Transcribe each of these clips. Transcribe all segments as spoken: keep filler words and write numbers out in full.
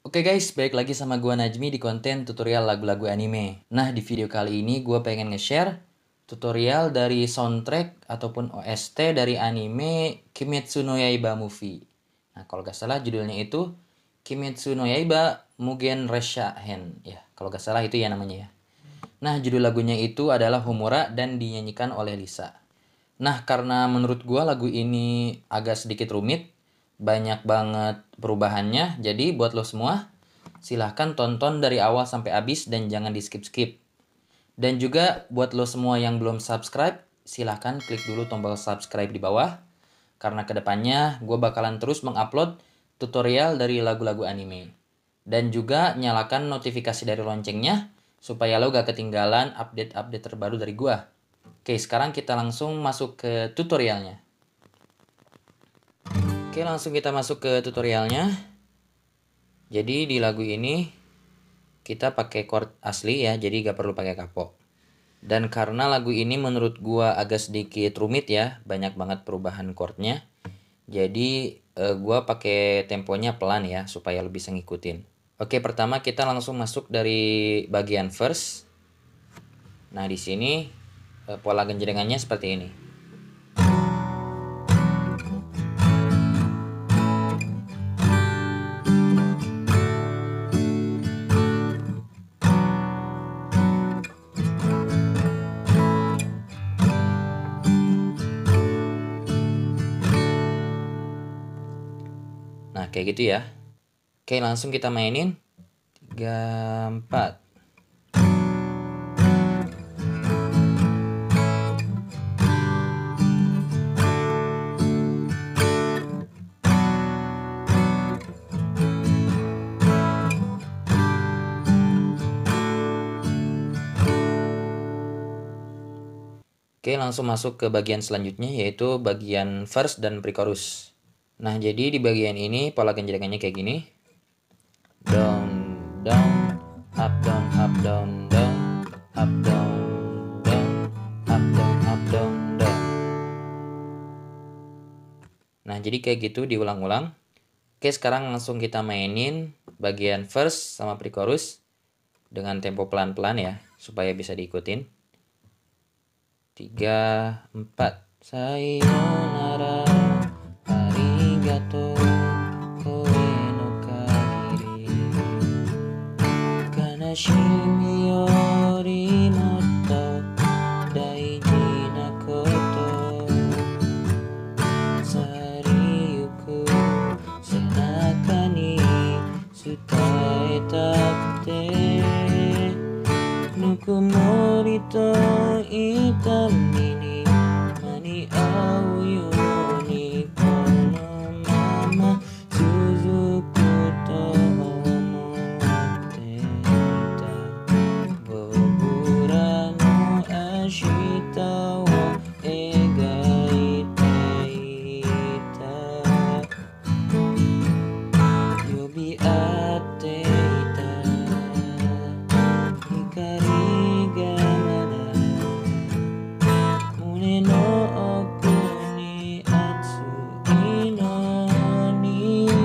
Oke guys, balik lagi sama gua Najmi di konten tutorial lagu-lagu anime. Nah, di video kali ini gua pengen nge-share tutorial dari soundtrack ataupun O S T dari anime Kimetsu no Yaiba movie. Nah, kalau gak salah judulnya itu Kimetsu no Yaiba Mugen Resha Hen. Ya, kalau gak salah itu ya namanya ya. Nah, judul lagunya itu adalah Homura dan dinyanyikan oleh Lisa. Nah, karena menurut gua lagu ini agak sedikit rumit, banyak banget perubahannya. Jadi buat lo semua, silahkan tonton dari awal sampai habis dan jangan di skip-skip. Dan juga buat lo semua yang belum subscribe, silahkan klik dulu tombol subscribe di bawah. Karena kedepannya gue bakalan terus mengupload tutorial dari lagu-lagu anime. Dan juga nyalakan notifikasi dari loncengnya, supaya lo gak ketinggalan update-update terbaru dari gue. Oke, sekarang kita langsung masuk ke tutorialnya. Oke, langsung kita masuk ke tutorialnya. Jadi di lagu ini kita pakai chord asli ya, jadi gak perlu pakai kapok. Dan karena lagu ini menurut gua agak sedikit rumit ya, banyak banget perubahan chordnya. Jadi eh, gua pakai temponya pelan ya, supaya lo bisa ngikutin. Oke, pertama kita langsung masuk dari bagian verse. Nah, di sini eh, pola genjrengannya seperti ini. Nah, kayak gitu ya. Oke, langsung kita mainin. tiga, empat. Oke, langsung masuk ke bagian selanjutnya, yaitu bagian verse dan pre-chorus. Nah, jadi di bagian ini pola genjrengannya kayak gini. Down, down, up, down, up, down, down, up, down, down, up, down, up, down, down. Nah, jadi kayak gitu diulang-ulang. Oke, sekarang langsung kita mainin bagian verse sama pre-chorus dengan tempo pelan-pelan ya, supaya bisa diikutin. Tiga, empat. Sayonara, arigato, koe no kagiri, kanashimi yori motto daiji na koto, sariyuku senaka ni tsutaetakute, nukumori to itami ni maniau yo ni kono mama suzuku to omotte ita, bobura no ashita wo egaite ita, yobiatte ita, hikari ga mada mune no oku ni atsui no ni.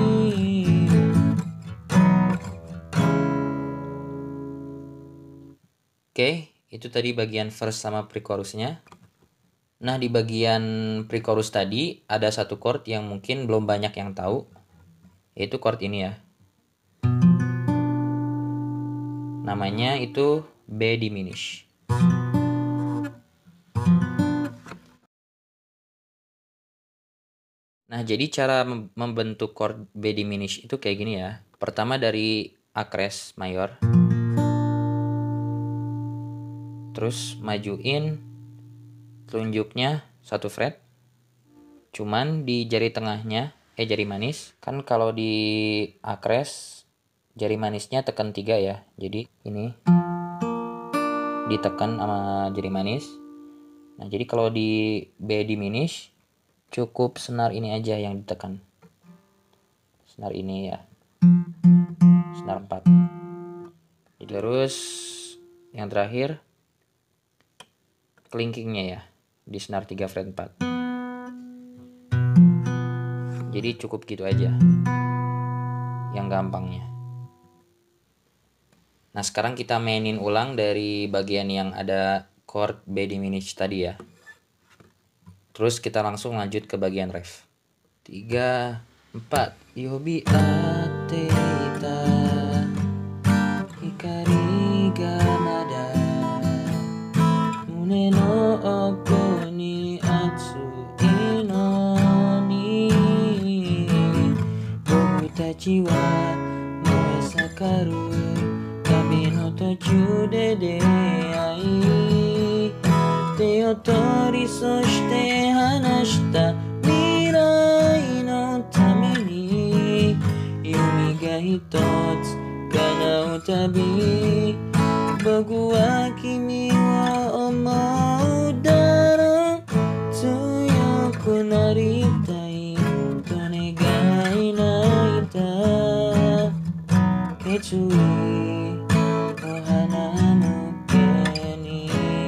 Oke, itu tadi bagian verse sama pre-chorusnya. Nah, di bagian pre-chorus tadi ada satu chord yang mungkin belum banyak yang tahu, yaitu chord ini ya. Namanya itu B diminish. Nah, jadi cara mem- membentuk chord B diminish itu kayak gini ya. Pertama dari A crash mayor. Terus majuin telunjuknya satu fret. Cuman di jari tengahnya, eh jari manis, kan kalau di A crash jari manisnya tekan tiga ya. Jadi ini ditekan sama jari manis. Nah, jadi kalau di B diminish cukup senar ini aja yang ditekan. Senar ini ya. Senar empat. Terus yang terakhir kelingkingnya ya, di senar tiga fret empat. Jadi cukup gitu aja yang gampangnya. Nah, sekarang kita mainin ulang dari bagian yang ada chord B diminished tadi ya. Terus kita langsung lanjut ke bagian ref. tiga, empat. Yobi ate ita hikari ga mada mune no oko ni atsui no ni boku tachi wa moe sakaru tabi no tochu de deai te o tori soshite hanashita mirai no tame ni yumi ga hitotsu kanau tabi boku wa kimi wa omou daro tsuyoku naritai to negai naita ketsui o hana muke ni.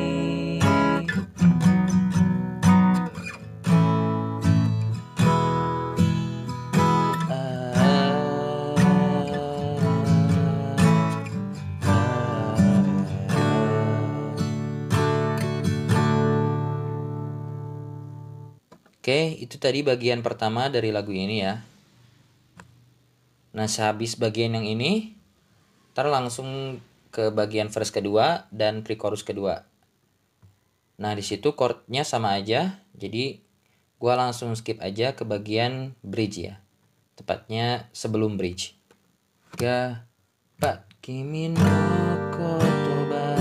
Oke, itu tadi bagian pertama dari lagu ini ya. Nah, sehabis bagian yang ini, ntar langsung ke bagian verse kedua dan pre-chorus kedua. Nah, di situ chordnya sama aja, jadi gua langsung skip aja ke bagian bridge ya. Tepatnya sebelum bridge. Ga, pat, kimi no kotoba,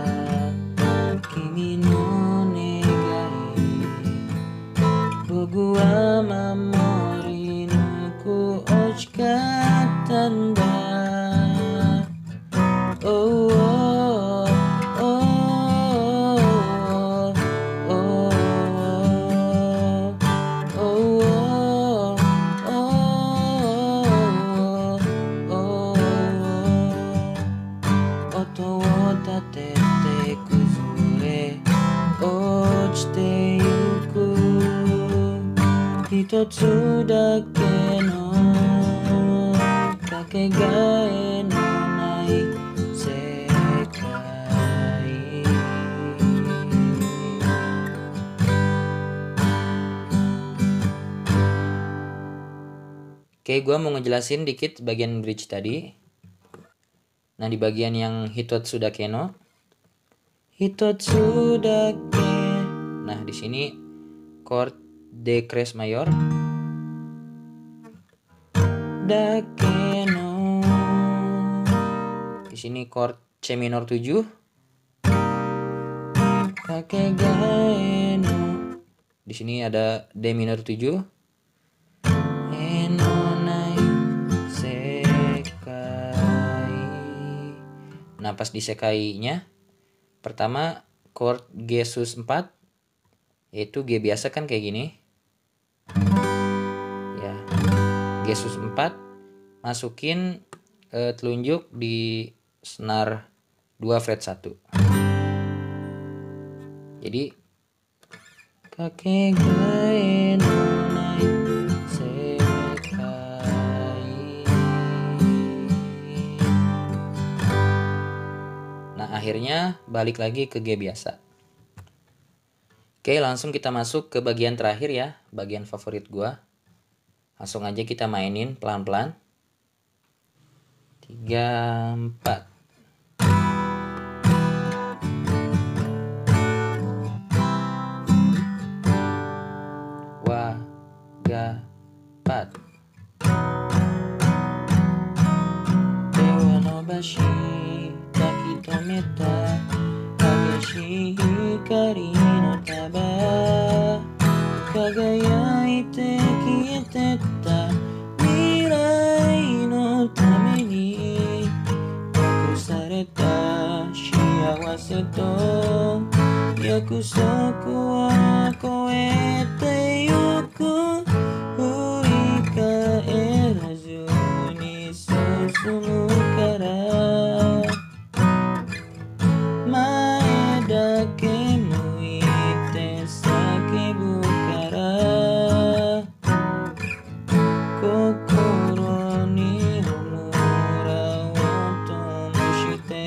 kimi no boku wa mamori nuku ochikatta nda. Oh, oh, oh, oh, oh, oh, oh, oto wo tatete kuzure ochite yuku hitotsu dake no kakegae no nai sekai. Oke, gue mau ngejelasin dikit bagian bridge tadi. Nah, di bagian yang hitotsu dake no, hitotsu dake. Nah, di sini chord D crash mayor, dake no. Di sini chord C minor tujuh, kakegae no. Di sini ada D minor tujuh, eno nai sekai. Nah, pas di sekainya, pertama chord G sus empat, yaitu G biasa kan kayak gini ya, G sus empat, masukin eh, telunjuk di senar dua fret satu. Jadi kakegae no nai sekai. Nah, akhirnya balik lagi ke G biasa. Oke, langsung kita masuk ke bagian terakhir ya, bagian favorit gua. Langsung aja kita mainin pelan-pelan. tiga, empat. Wa, ga, pat. Dewa no bashi, takitometa, kageshi hikari no taba, kagayaite kietetta, mirai no tame ni, yakusareta shiawase to, yakusoku wa koete yoku, urikaerazu ni susumu kara. Kokoro ni homura wo tomoshite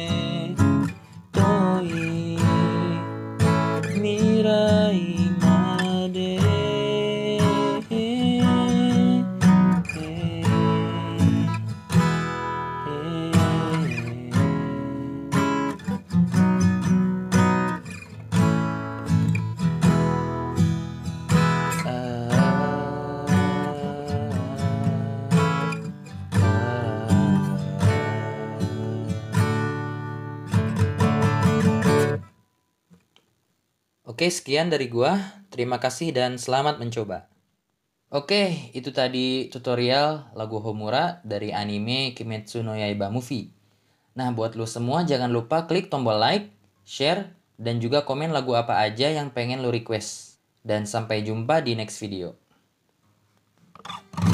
Oke, sekian dari gua. Terima kasih dan selamat mencoba. Oke, itu tadi tutorial lagu Homura dari anime Kimetsu no Yaiba Movie. Nah, buat lu semua jangan lupa klik tombol like, share, dan juga komen lagu apa aja yang pengen lu request. Dan sampai jumpa di next video.